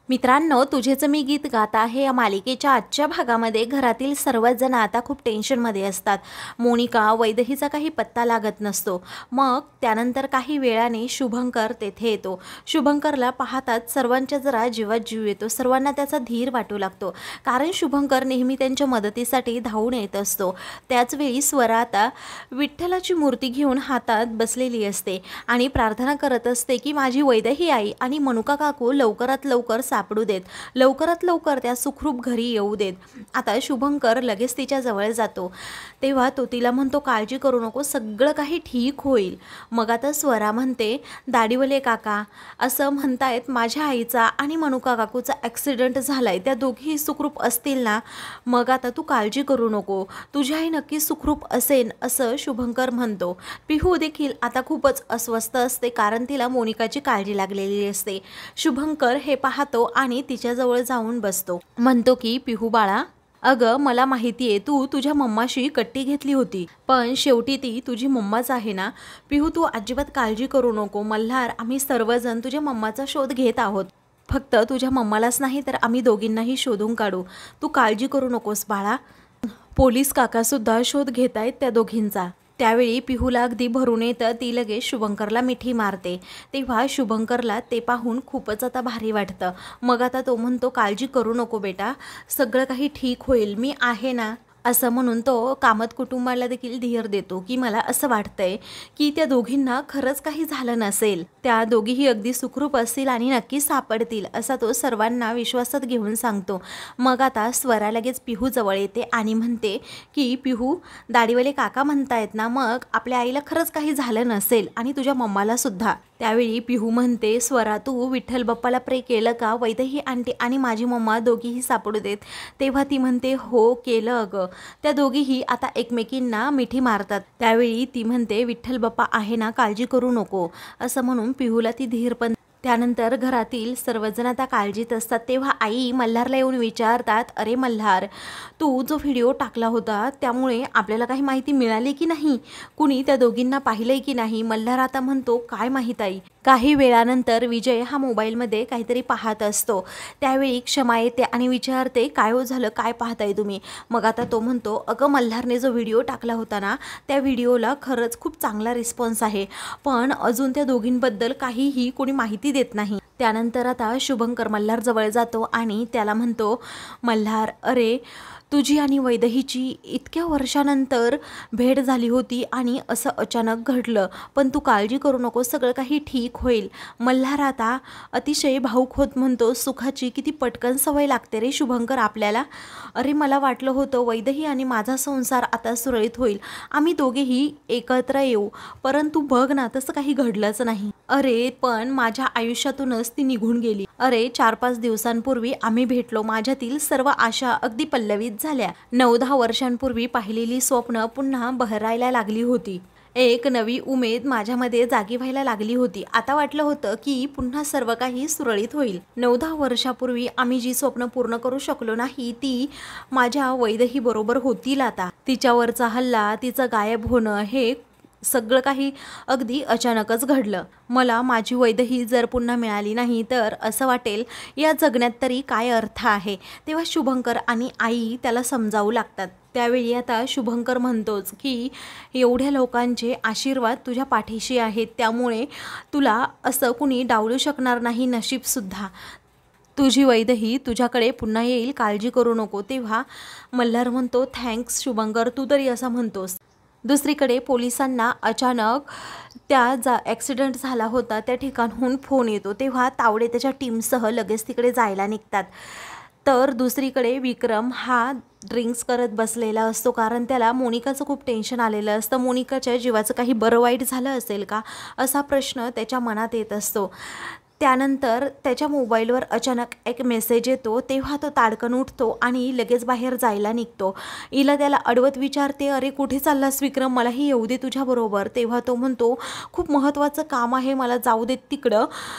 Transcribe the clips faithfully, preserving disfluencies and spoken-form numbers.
मित्रांनो, तुझेच मी गीत गात आहे या मालिकेच्या आजच्या भागामध्ये घरातील सर्वच जण आता खूप टेन्शनमध्ये असतात। मोनिका वैदेहीचा काही पत्ता लागत नसतो। मग त्यानंतर काही वेळाने शुभंकर तेथे येतो। शुभंकरला पाहतात सर्वांच्या जरा जीवात जीव येतो, सर्वांना त्याचा धीर वाटू लागतो, कारण शुभंकर नेहमी त्यांच्या मदतीसाठी धावून येत असतो। त्याच वेळी स्वरा आता विठ्ठलाची मूर्ती घेऊन हातात बसलेली असते आणि प्रार्थना करत असते की माझी वैदेही आई आणि मनुका काकू लवकरात लवकर सापडू देत, लवकरात लवकर त्या सुखरूप घरी येऊ देत। आता शुभंकर लगेच तिच्या जवळ जातो, तेव्हा तो तिला म्हणतो काळजी करू नको, सगळं काही ठीक होईल। मग आता स्वरा म्हणते दाढीवले काका असं म्हणतायत माझ्या आईचा आणि मनुका काकूचा ॲक्सिडेंट झालाय, त्या दोघी सुखरूप असतील ना? मग आता तू काळजी करू नको, तुझी आई नक्की सुखरूप असेल असं शुभंकर म्हणतो। पिहू देखील आता खूपच अस्वस्थ असते, कारण तिला मोनिकाची काळजी लागलेली असते। शुभंकर हे पाहतो आणि तिच्याजवळ जाऊन बसतो, म्हणतो की पिहू बाळा, अगं मला माहिती आहे तू तुझ्या मम्माशी कट्टी घेतली होती, पण शेवटी ती तुझी मम्माच आहे ना। पिहू तू अजिबात काळजी करू नको, मल्हार आम्ही सर्वजण तुझ्या मम्माचा शोध घेत आहोत, फक्त तुझ्या मम्मालाच नाही तर आम्ही दोघींनाही शोधून काढू, तू काळजी करू नकोस बाळा। पोलीस काकासुद्धा शोध घेत आहेत त्या दोघींचा। त्यावेळी पिहूला अगदी भरून येतं, ती लगेच शुभंकरला मिठी मारते, तेव्हा शुभंकरला ते पाहून खूपच आता भारी वाटतं। मग आता तो म्हणतो काळजी करू नको बेटा, सगळं काही ठीक होईल, मी आहे ना असं म्हणून तो कामत कुटुंबाला देखील धीर देतो की मला असं वाटतंय की त्या दोघींना खरंच काही झालं नसेल, त्या दोघीही अगदी सुखरूप असतील आणि नक्की सापडतील असा तो सर्वांना विश्वासात घेऊन सांगतो। मग आता स्वरा लगेच पिहू जवळ येते आणि म्हणते की पिहू दाढीवाले काका म्हणतायत ना, मग आपल्या आईला खरंच काही झालं नसेल आणि तुझ्या मम्माला सुद्धा। त्यावेळी पिहू म्हणते स्वरा तू विठ्ठल बाप्पाला प्रे केलं का वैदेही आंटी आणि माझी मम्मा दोघीही सापडू देत? तेव्हा ती म्हणते हो केलं अगं। त्या दोघीही आता एकमेकींना मिठी मारतात, त्यावेळी ती म्हणते विठ्ठल बाप्पा आहे ना, काळजी करू नको असं म्हणून पिहूला ती धीर पण। त्यानंतर घरातील सर्वजण आता काळजीत असतात, तेव्हा आई मल्हारला येऊन विचारतात अरे मल्हार, तू जो व्हिडिओ टाकला होता त्यामुळे आपल्याला काही माहिती मिळाली की नाही, कुणी त्या दोघींना पाहिलंय की नाही? मल्हार आता म्हणतो काय माहीत आई। काही वेळानंतर विजय हा मोबाईलमध्ये काहीतरी पाहत असतो, त्यावेळी क्षमा येते आणि विचारते काय हो झालं, काय पाहताय तुम्ही? मग आता तो म्हणतो अगं मल्हारने जो व्हिडिओ टाकला होता ना, त्या व्हिडिओला खरंच खूप चांगला रिस्पॉन्स आहे, पण अजून त्या दोघींबद्दल काहीही कोणी माहिती देत नाही। त्यानंतर आता शुभंकर मल्हार जवळ जातो आणि त्याला म्हणतो मल्हार अरे तुझी आणि वैदेहीची इतक्या वर्षानंतर भेट झाली होती आणि असं अचानक घडलं, पण तू काळजी करू नको, सगळं काही ठीक होईल। मल्हार आता अतिशय भावुक होत म्हणतो सुखाची किती पटकन सवय लागते रे शुभंकर आपल्याला। अरे मला वाटलं होतं वैदेही आणि माझा संसार आता सुरळीत होईल, आम्ही दोघेही एकत्र येऊ, परंतु बघ ना तसं काही घडलंच नाही। अरे पण माझ्या आयुष्यातूनच ती निघून गेली। अरे चार पाच दिवसांपूर्वी आम्ही भेटलो, माझ्यातील सर्व आशा अगदी पल्लवित झाल्या, नऊ दहा वर्षांपूर्वी पाहिलेली स्वप्न पुन्हा बहरायला लागली होती, एक नवी उमेद माझ्यामध्ये जागी व्हायला लागली होती। आता वाटलं होतं की पुन्हा सर्व काही सुरळीत होईल। नऊ दहा वर्षापूर्वी आम्ही जी स्वप्न पूर्ण करू शकलो नाही ती माझ्या वैदेही बरोबर होतील आता। तिच्यावरचा हल्ला, तिचं गायब होणं, हे सगळं काही अगदी अचानकच घडलं। मला माझी वैदेही जर पुन्हा मिळाली नाही तर असं वाटेल या जगण्यात तरी काय अर्थ आहे। तेव्हा शुभंकर आणि आई त्याला समजावू लागतात। त्यावेळी आता शुभंकर म्हणतोच की एवढ्या लोकांचे आशीर्वाद तुझ्या पाठीशी आहेत, त्यामुळे तुला असं कुणी डावलू शकणार नाही नशीबसुद्धा, तुझी वैदेही तुझ्याकडे पुन्हा येईल, काळजी करू नको। तेव्हा मल्हार म्हणतो थँक्स शुभंकर, तू तरी असं म्हणतोस। दुसरीकडे पोलिसांना अचानक त्या जा ॲक्सिडेंट झाला होता त्या ठिकाणहून फोन येतो, तेव्हा तावडे त्याच्या टीमसह लगेच तिकडे जायला निघतात। तर दुसरीकडे विक्रम हा ड्रिंक्स करत बसलेला असतो, कारण त्याला मोनिकाचं खूप टेन्शन आलेलं असतं, मोनिकाच्या जीवाचं काही बरं वाईट झालं असेल का असा प्रश्न त्याच्या मनात येत असतो। त्यानंतर त्याच्या मोबाईलवर अचानक एक मेसेज येतो, तेव्हा तो ताडकन उठतो आणि लगेच बाहेर जायला निघतो। इला त्याला अडवत विचारते अरे कुठे चाललास विक्रम, मलाही येऊ दे तुझ्याबरोबर। तेव्हा तो म्हणतो खूप महत्त्वाचं काम आहे, मला जाऊ देत तिकडं।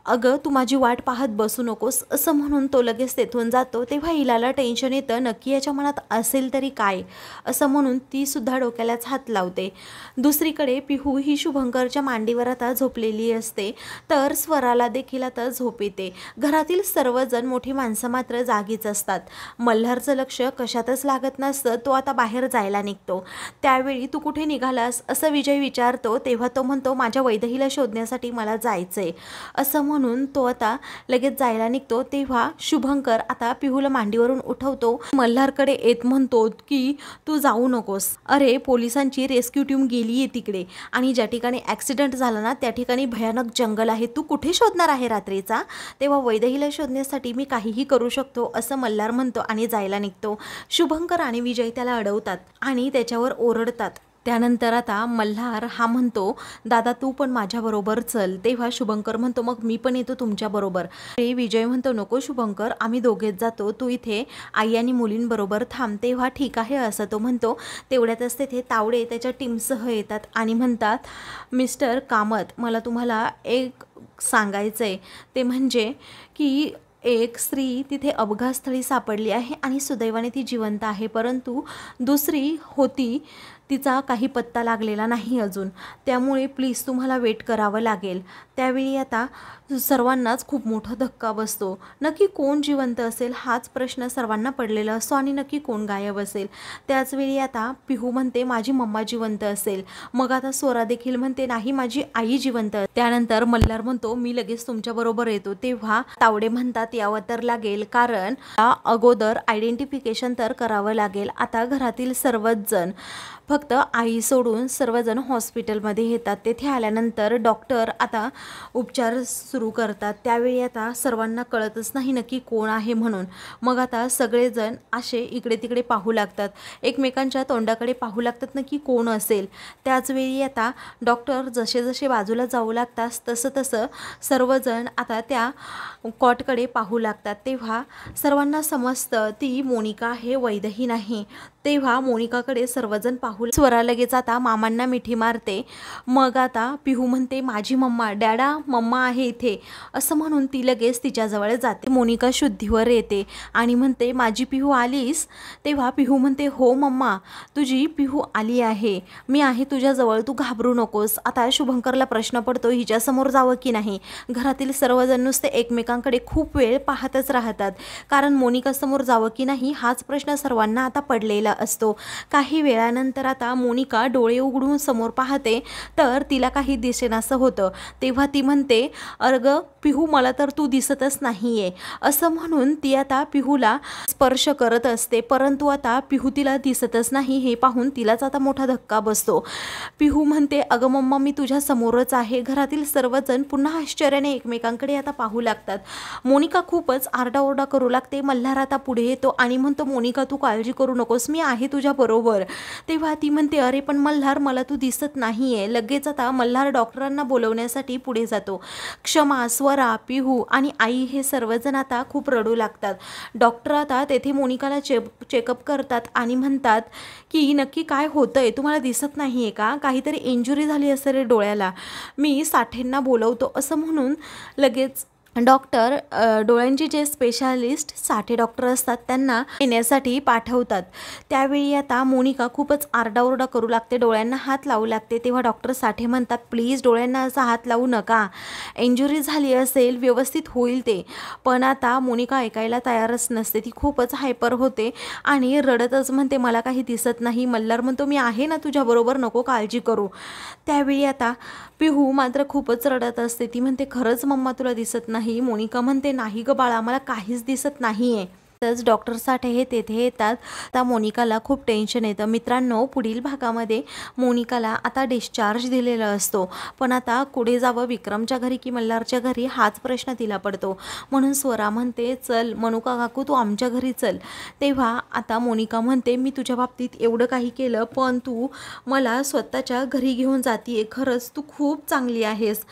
अगं तू माझी वाट पाहत बसू नकोस असं म्हणून तो लगेच तेथून जातो। तेव्हा हिलाला टेन्शन येतं, नक्की याच्या मनात असेल तरी काय असं म्हणून ती सुद्धा डोक्यालाच हात लावते। दुसरीकडे पिहू ही शुभंकरच्या मांडीवर आता झोपलेली असते, तर स्वराला देखील आता झोप येते। घरातील सर्वजण मोठी माणसं मात्र जागीच असतात। मल्हारचं लक्ष कशातच लागत नसतं, तो आता बाहेर जायला निघतो। त्यावेळी तू कुठे निघालास असं विजय विचारतो, तेव्हा तो म्हणतो माझ्या वैदेहीला शोधण्यासाठी मला जायचंय असं म्हणून तो आता लगेच जायला निघतो। तेव्हा शुभंकर आता पिहूला मांडीवरून उठवतो, मल्हारकडे येत म्हणतो की तू जाऊ नकोस, अरे पोलिसांची रेस्क्यू टीम गेली आहे तिकडे आणि ज्या ठिकाणी ॲक्सिडेंट झाला ना त्या ठिकाणी भयानक जंगल आहे, तू कुठे शोधणार आहे रात्रीचा, तेव्हा वैदेहीला शोधण्यासाठी मी काहीही करू शकतो असं मल्हार म्हणतो आणि जायला निघतो। शुभंकर आणि विजय त्याला अडवतात आणि त्याच्यावर ओरडतात। त्यानंतर आता मल्हार हा म्हणतो दादा तू पण माझ्याबरोबर चल, तेव्हा शुभंकर म्हणतो मग मी पण येतो तुमच्याबरोबर। ते विजय म्हणतो नको शुभंकर, आम्ही दोघेच जातो, तू इथे आई आणि मुलींबरोबर थांब। तेव्हा ठीक आहे असं तो म्हणतो। तेवढ्यातच तेथे तावडे त्याच्या टीमसह येतात आणि म्हणतात मिस्टर कामत, मला तुम्हाला एक सांगायचं आहे, ते म्हणजे की एक स्त्री तिथे अपघातस्थळी सापडली आहे आणि सुदैवाने ती जिवंत आहे, परंतु दुसरी होती तिचा काही पत्ता लागलेला नाही अजून, त्यामुळे प्लीज तुम्हाला वेट करावं लागेल। त्यावेळी आता सर्वांनाच खूप मोठा धक्का बसतो। नक्की कोण जिवंत असेल हाच प्रश्न सर्वांना पडलेला असतो आणि नक्की कोण गायब असेल। त्याचवेळी आता पिहू म्हणते माझी मम्मा जिवंत असेल, मग आता स्वरा देखील म्हणते नाही माझी आई जिवंत। त्यानंतर मल्हार म्हणतो मी लगेच तुमच्याबरोबर येतो। तेव्हा तावडे म्हणतात यावं तर लागेल, कारण अगोदर आयडेंटिफिकेशन तर करावं लागेल। आता घरातील सर्वच जण फक्त आई सोडून सर्वजण हॉस्पिटलमध्ये येतात। तेथे आल्यानंतर डॉक्टर आता उपचार सुरू करतात। त्यावेळी आता सर्वांना कळतच नाही नक्की कोण आहे म्हणून, मग आता सगळेजण असे इकडे तिकडे पाहू लागतात, एकमेकांच्या तोंडाकडे पाहू लागतात नक्की कोण असेल। त्याचवेळी आता डॉक्टर जसे जसे बाजूला जाऊ लागतात तसं तसं सर्वजण आता त्या कॉटकडे पाहू लागतात। तेव्हा सर्वांना समजतं ती मोनिका आहे, वैदेही नाही। तेव्हा मोनिकाकडे सर्वजण पाहू, स्वरा लगेच आता मामांना मिठी मारते। मग आता पिहू म्हणते माझी मम्मा, डॅडा मम्मा आहे इथे असं म्हणून ती लगेच तिच्याजवळ जाते। मोनिका शुद्धीवर येते आणि म्हणते माझी पिहू आलीस, तेव्हा पिहू म्हणते हो मम्मा तुझी पिहू आली आहे, मी आहे तुझ्याजवळ, तू घाबरू नकोस। आता शुभंकरला प्रश्न पडतो हिच्यासमोर जावं की नाही। घरातील सर्वजण नुसते एकमेकांकडे खूप वेळ पाहतच राहतात, कारण मोनिका समोर जावं की नाही हाच प्रश्न सर्वांना आता पडलेला असतो। काही वेळानंतर आता मोनिका डोळे उघडून समोर पाहते तर तिला काही दिसेनासं होतं। तेव्हा ती म्हणते अगं पिहू मला तर तू दिसतच नाहीये असं म्हणून ती आता पिहूला स्पर्श करत असते, परंतु आता पिहू तिला दिसतच नाही। हे पाहून तिलाच आता मोठा धक्का बसतो। पिहू म्हणते अगं मम्मा मी तुझ्या समोरच आहे। घरातील सर्वजण पुन्हा आश्चर्याने एकमेकांकडे आता पाहू लागतात। मोनिका खूपच आरडाओरडा करू लागते। मल्हार आता पुढे येतो आणि म्हणतो मोनिका तू काळजी करू नकोस, मी आहे तुझ्या बरोबर। तेव्हा ती म्हणते अरे पण मल्हार मला तू दिसत नाहीये। लगेच आता मल्हार डॉक्टरांना बोलवण्यासाठी पुढे जातो। क्षमा, स्वरा, पिहू आणि आई हे सर्वजण आता खूप रडू लागतात। डॉक्टर आता तेथे मोनिकाला चेक चेकअप करतात आणि म्हणतात की नक्की काय होतंय, तुम्हाला दिसत नाहीये का, काहीतरी इंजुरी झाली असेल रे डोळ्याला, मी साठेंना बोलवतो असं म्हणून लगेच डॉक्टर डोळ्यांचे जे स्पेशालिस्ट साठे डॉक्टर असतात त्यांना येण्यासाठी पाठवतात। त्यावेळी आता मोनिका खूपच आरडाओरडा करू लागते, डोळ्यांना हात लावू लागते। तेव्हा डॉक्टर साठे म्हणतात प्लीज डोळ्यांना असा हात लावू नका, इंजुरी झाली असेल व्यवस्थित होईल ते। पण आता मोनिका ऐकायला तयारच नसते, ती खूपच हायपर होते आणि रडतच म्हणते मला काही दिसत नाही। मल्हार म्हणतो मी आहे ना तुझ्याबरोबर, नको काळजी करू। त्यावेळी आता पिहू मात्र खूपच रडत असते, ती म्हणते खरंच मम्मा तुला दिसत नाही। मोनिका म्हणते नाही ग बाळा मला काहीच दिसत नाहीये। तसंच डॉक्टर साठे हे तेथे येतात। आता मोनिकाला खूप टेन्शन येतं। मित्रांनो पुढील भागामध्ये मोनिकाला आता डिस्चार्ज दिलेला असतो, पण आता पुढे जावं विक्रमच्या घरी की मल्हारच्या घरी हाच प्रश्न तिला पडतो। म्हणून स्वरा म्हणते चल मनुका काकू तू आमच्या घरी चल। तेव्हा आता मोनिका म्हणते मी तुझ्या बाबतीत एवढं काही केलं पण तू मला स्वतःच्या घरी घेऊन जातीये, खरंच तू खूप चांगली आहेस,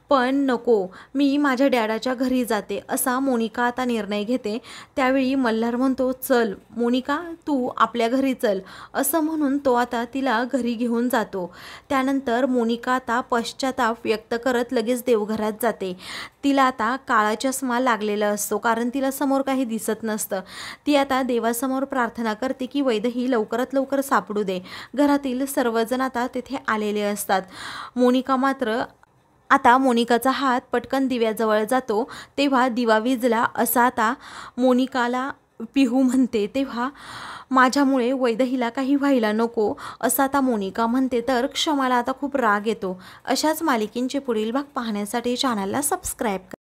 पण नको, मी माझ्या डॅडाच्या घरी जाते असा मोनिका आता निर्णय घेते। त्यावेळी मल्हार म्हणतो, चल मोनिका तू आपल्या घरी चल, असं म्हणून तो आता तिला घरी घेऊन जातो। त्यानंतर मोनिका आता पश्चाताप व्यक्त करत लगेच देवघरात जाते। तिला आता काळा चष्मा लागलेला असतो, कारण तिला समोर काही दिसत नसतं। ती आता देवासमोर प्रार्थना करते की वैदेही लवकरात लवकर सापडू दे। घरातील सर्वजण आता तिथे आलेले असतात। मोनिका मात्र आता मोनिकाचा हात पटकन दिव्याजवळ जातो, तेव्हा दिवा विझला असा आता मोनिकाला पिहू म्हणते। तेव्हा माझ्यामुळे वैदेहीला काही व्हायला नको असं आता मोनिका म्हणते, तर क्षमाला आता खूप राग येतो। अशाच मालिकेंचे पुढील भाग पाहण्यासाठी चॅनलला सबस्क्राईब करा।